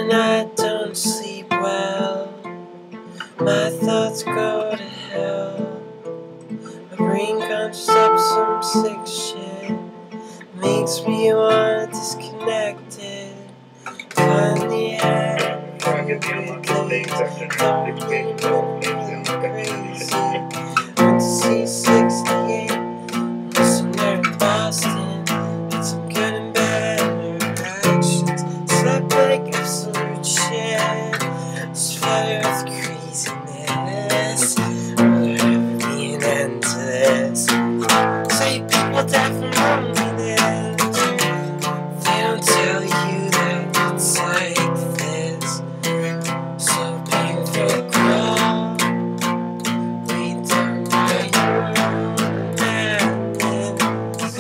when I don't sleep well, my thoughts go to hell. My brain conjures up some sick shit, makes me wanna disconnect it. Finally had it crazy. Went to see 68, listen there in Boston. Had some good and bad interactions. Slept like absolute shit. Just flooded with craziness. Will there ever be an end to this? Say people die from loneliness. They don't tell you that it's like this. So painful crawl. We don't know your madness.